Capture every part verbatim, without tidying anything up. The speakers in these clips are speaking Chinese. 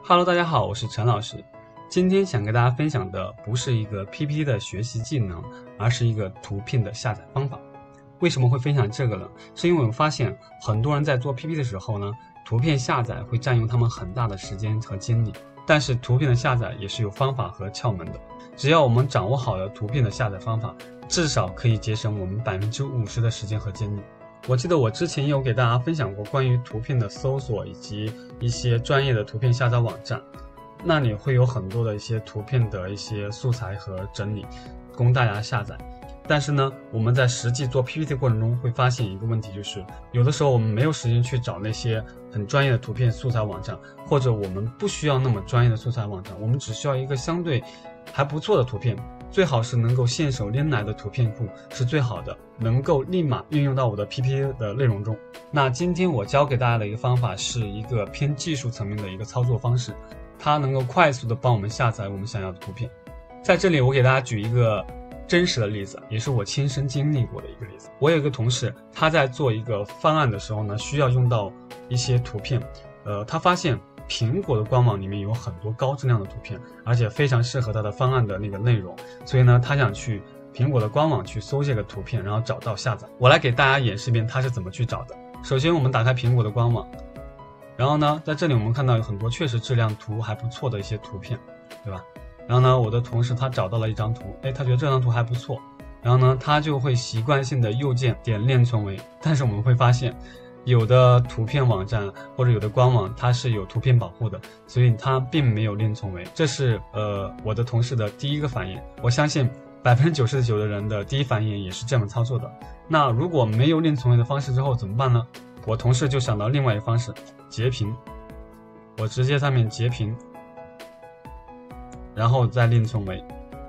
Hello， 大家好，我是陈老师。今天想跟大家分享的不是一个 P P T 的学习技能，而是一个图片的下载方法。为什么会分享这个呢？是因为我发现很多人在做 P P T 的时候呢，图片下载会占用他们很大的时间和精力。但是图片的下载也是有方法和窍门的，只要我们掌握好了图片的下载方法，至少可以节省我们百分之五十的时间和精力。我记得我之前也有给大家分享过关于图片的搜索以及一些专业的图片下载网站，那里会有很多的一些图片的一些素材和整理供大家下载。但是呢，我们在实际做 P P T 过程中会发现一个问题，就是有的时候我们没有时间去找那些很专业的图片素材网站，或者我们不需要那么专业的素材网站，我们只需要一个相对还不错的图片，最好是能够现手拎来的图片库是最好的，能够立马运用到我的 P P T 的内容中。那今天我教给大家的一个方法是一个偏技术层面的一个操作方式，它能够快速的帮我们下载我们想要的图片。在这里我给大家举一个真实的例子，也是我亲身经历过的一个例子。我有一个同事，他在做一个方案的时候呢，需要用到一些图片，呃，他发现苹果的官网里面有很多高质量的图片，而且非常适合他的方案的那个内容，所以呢，他想去苹果的官网去搜这个图片，然后找到下载。我来给大家演示一遍他是怎么去找的。首先我们打开苹果的官网，然后呢，在这里我们看到有很多确实质量图还不错的一些图片，对吧？然后呢，我的同事他找到了一张图，哎，他觉得这张图还不错，然后呢，他就会习惯性的右键点链存为。但是我们会发现，有的图片网站或者有的官网它是有图片保护的，所以它并没有链存为。这是呃我的同事的第一个反应，我相信百分之九十九的人的第一反应也是这么操作的。那如果没有链存为的方式之后怎么办呢？我同事就想到另外一个方式，截屏，我直接上面截屏，然后再链存为。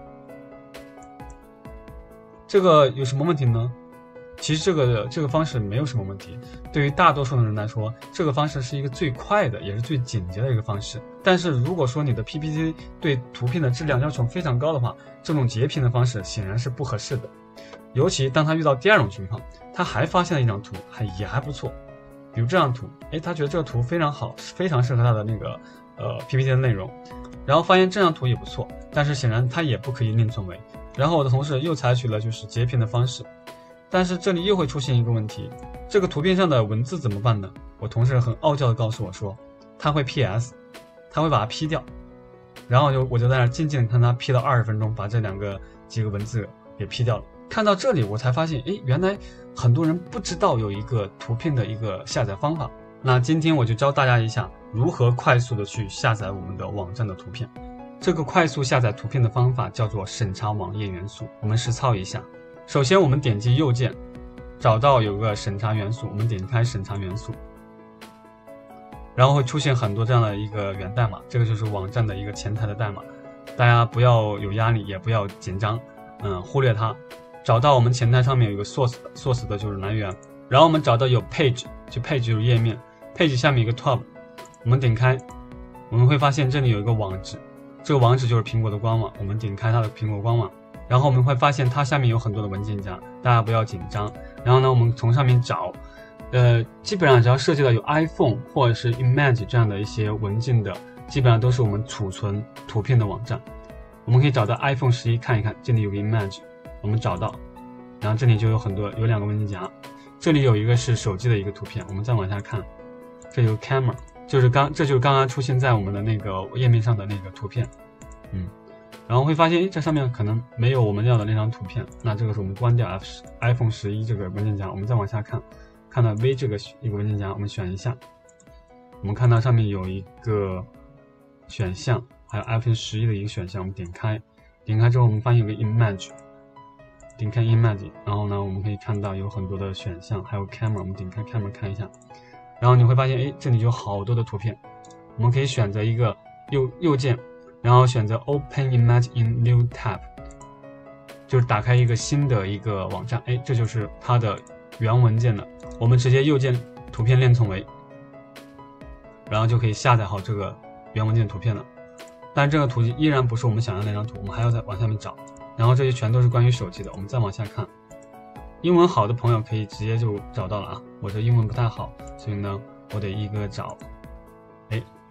这个有什么问题呢？其实这个这个方式没有什么问题，对于大多数的人来说，这个方式是一个最快的也是最简洁的一个方式。但是如果说你的 P P T 对图片的质量要求非常高的话，这种截屏的方式显然是不合适的。尤其当他遇到第二种情况，他还发现了一张图还也还不错，比如这张图，诶，他觉得这个图非常好，非常适合他的那个呃 P P T 的内容，然后发现这张图也不错，但是显然它也不可以链存为。然后我的同事又采取了就是截屏的方式，但是这里又会出现一个问题，这个图片上的文字怎么办呢？我同事很傲娇的告诉我说，他会 P S， 他会把它 P 掉。然后就我就在那静静的看他 P 了二十分钟，把这两个几个文字给 P 掉了。看到这里我才发现，诶，原来很多人不知道有一个图片的一个下载方法。那今天我就教大家一下如何快速的去下载我们的网站的图片。这个快速下载图片的方法叫做审查网页元素。我们实操一下。首先我们点击右键，找到有个审查元素，我们点开审查元素，然后会出现很多这样的一个源代码，这个就是网站的一个前台的代码，大家不要有压力，也不要紧张，嗯，忽略它。找到我们前台上面有一个 source 的 source 的就是来源，然后我们找到有 page， 就 page 就是页面， page 下面有一个 tab， 我们点开，我们会发现这里有一个网址，这个网址就是苹果的官网，我们点开它的苹果官网，然后我们会发现它下面有很多的文件夹，大家不要紧张。然后呢，我们从上面找，呃，基本上只要涉及到有 iPhone 或者是 Image 这样的一些文件的，基本上都是我们储存图片的网站。我们可以找到 iPhone 十一看一看，这里有个 Image， 我们找到，然后这里就有很多有两个文件夹，这里有一个是手机的一个图片，我们再往下看，这有 Camera， 就是刚这就是刚刚出现在我们的那个页面上的那个图片，嗯。然后会发现，诶，这上面可能没有我们要的那张图片，那这个是我们关掉 iPhone 十一这个文件夹，我们再往下看，看到 V 这个一个文件夹，我们选一下，我们看到上面有一个选项，还有 iPhone 十一的一个选项，我们点开，点开之后我们发现有个 Image， 点开 Image， 然后呢，我们可以看到有很多的选项，还有 Camera， 我们点开 Camera 看一下，然后你会发现，诶，这里有好多的图片，我们可以选择一个右右键，然后选择 Open Image in New Tab， 就是打开一个新的一个网站，哎，这就是它的原文件了。我们直接右键图片链存为，然后就可以下载好这个原文件图片了。但这个图依然不是我们想要的那张图，我们还要再往下面找。然后这些全都是关于手机的，我们再往下看。英文好的朋友可以直接就找到了啊，我这英文不太好，所以呢，我得一个找。哎，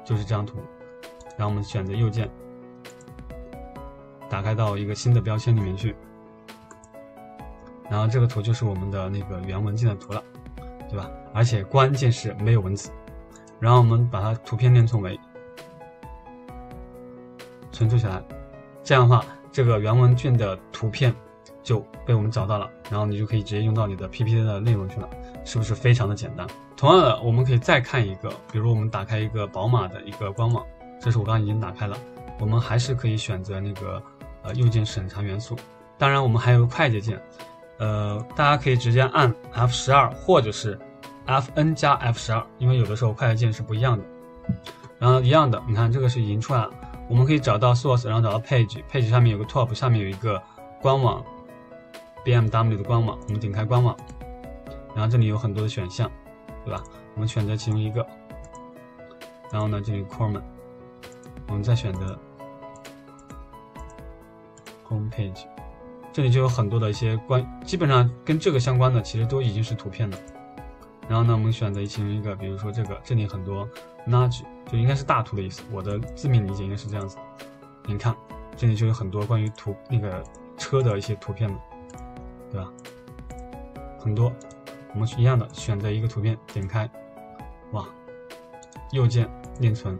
就是这张图，然后我们选择右键，打开到一个新的标签里面去，然后这个图就是我们的那个原文件的图了，对吧？而且关键是没有文字。然后我们把它图片链存为，存储起来，这样的话，这个原文件的图片就被我们找到了，然后你就可以直接用到你的 P P T 的内容去了，是不是非常的简单？同样的，我们可以再看一个，比如我们打开一个宝马的一个官网，这是我刚刚已经打开了，我们还是可以选择那个呃右键审查元素，当然我们还有快捷键，呃，大家可以直接按 F 十二 或者是 F N 加 F 十二，因为有的时候快捷键是不一样的。然后一样的，你看这个是已经出来了，我们可以找到 source， 然后找到 page，page 上面有个 top， 下面有一个官网 B M W 的官网，我们点开官网，然后这里有很多的选项，对吧？我们选择其中一个，然后呢这里 Corman， 我们再选择 homepage， 这里就有很多的一些关，基本上跟这个相关的其实都已经是图片了。然后呢，我们选择其中一个，比如说这个，这里很多 nudge 就应该是大图的意思，我的字面理解应该是这样子。你看，这里就有很多关于图那个车的一些图片了，对吧？很多，我们一样的选择一个图片，点开，哇，右键链存，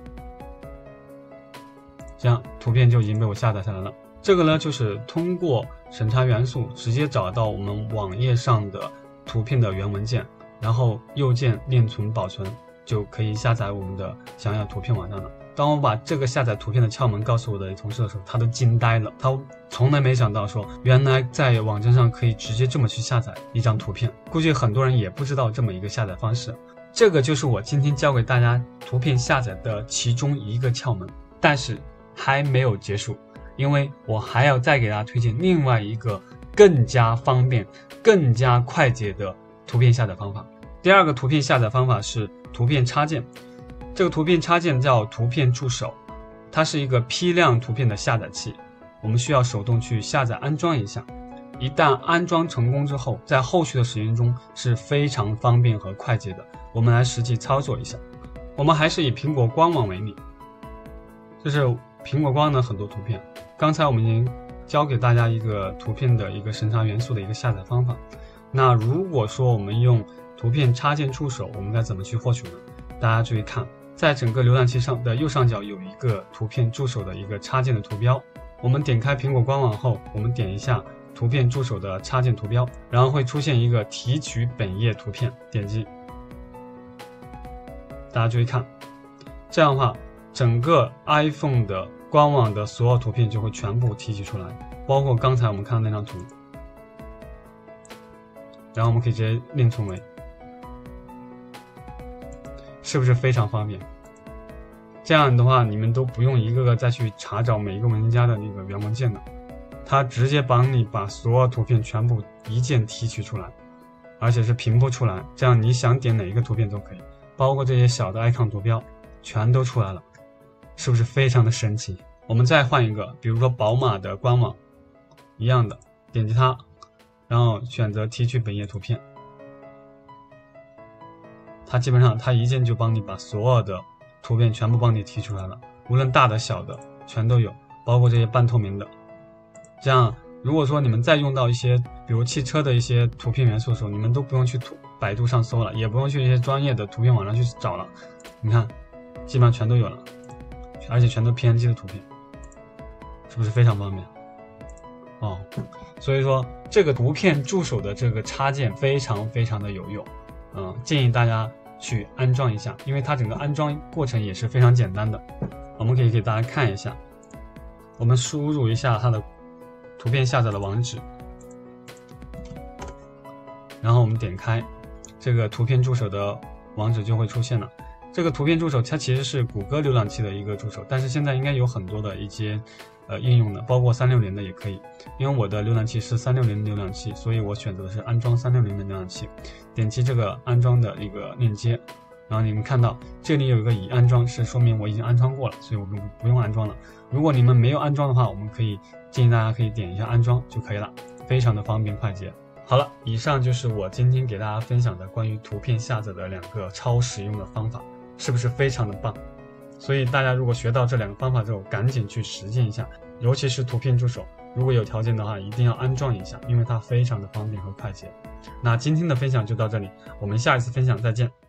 这样图片就已经被我下载下来了。这个呢，就是通过审查元素直接找到我们网页上的图片的原文件。然后右键链存保存，就可以下载我们的想要图片网站了。当我把这个下载图片的窍门告诉我的同事的时候，他都惊呆了，他从来没想到说原来在网站上可以直接这么去下载一张图片，估计很多人也不知道这么一个下载方式。这个就是我今天教给大家图片下载的其中一个窍门，但是还没有结束，因为我还要再给大家推荐另外一个更加方便更加快捷的图片下载方法。第二个图片下载方法是图片插件，这个图片插件叫图片助手，它是一个批量图片的下载器，我们需要手动去下载安装一下。一旦安装成功之后，在后续的使用中是非常方便和快捷的。我们来实际操作一下。我们还是以苹果官网为例，这是苹果官网的很多图片。刚才我们已经教给大家一个图片的一个审查元素的一个下载方法。那如果说我们用图片插件助手，我们该怎么去获取呢？大家注意看，在整个浏览器上的右上角有一个图片助手的一个插件的图标。我们点开苹果官网后，我们点一下图片助手的插件图标，然后会出现一个提取本页图片，点击。大家注意看，这样的话，整个 iPhone 的官网的所有图片就会全部提取出来，包括刚才我们看的那张图。然后我们可以直接链存为，是不是非常方便？这样的话，你们都不用一个个再去查找每一个文件夹的那个原文件了，它直接帮你把所有图片全部一键提取出来，而且是平铺出来，这样你想点哪一个图片都可以，包括这些小的 icon 图标全都出来了，是不是非常的神奇？我们再换一个，比如说宝马的官网，一样的，点击它。然后选择提取本页图片，它基本上它一键就帮你把所有的图片全部帮你提出来了，无论大的小的全都有，包括这些半透明的。这样如果说你们再用到一些比如汽车的一些图片元素的时候，你们都不用去图百度上搜了，也不用去一些专业的图片网站去找了，你看基本上全都有了，而且全都 P N G 的图片，是不是非常方便？哦，所以说这个图片助手的这个插件非常非常的有用，嗯，建议大家去安装一下，因为它整个安装过程也是非常简单的。我们可以给大家看一下，我们输入一下它的图片下载的网址，然后我们点开这个图片助手的网址就会出现了。这个图片助手它其实是谷歌浏览器的一个助手，但是现在应该有很多的一些呃应用的，包括三六零的也可以。因为我的浏览器是三六零浏览器，所以我选择的是安装三六零的浏览器。点击这个安装的一个链接，然后你们看到这里有一个已安装，是说明我已经安装过了，所以我们不用安装了。如果你们没有安装的话，我们可以建议大家可以点一下安装就可以了，非常的方便快捷。好了，以上就是我今天给大家分享的关于图片下载的两个超实用的方法，是不是非常的棒？ 所以大家如果学到这两个方法之后，赶紧去实践一下，尤其是图片助手，如果有条件的话，一定要安装一下，因为它非常的方便和快捷。那今天的分享就到这里，我们下一次分享再见。